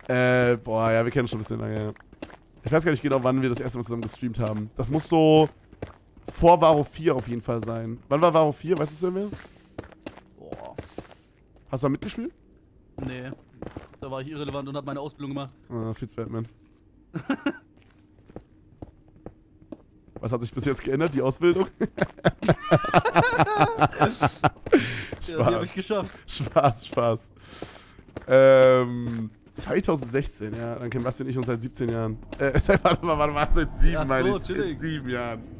Boah, ja, wir kennen schon ein bisschen lange. Ich weiß gar nicht genau, wann wir das erste Mal zusammen gestreamt haben. Das muss so vor Varo 4 auf jeden Fall sein. Wann war Varo 4? Weißt du es irgendwie? Boah. Hast du da mitgespielt? Nee. Da war ich irrelevant und hab meine Ausbildung gemacht. Ah, Fitz Batman. Was hat sich bis jetzt geändert? Die Ausbildung? Spaß. Ja, die hab ich geschafft. Spaß. 2016, ja. Dann kennen Basti und ich uns seit 17 Jahren. Warte mal, seit 7, Ach so, meine ich. chillig. Seit 7 Jahren.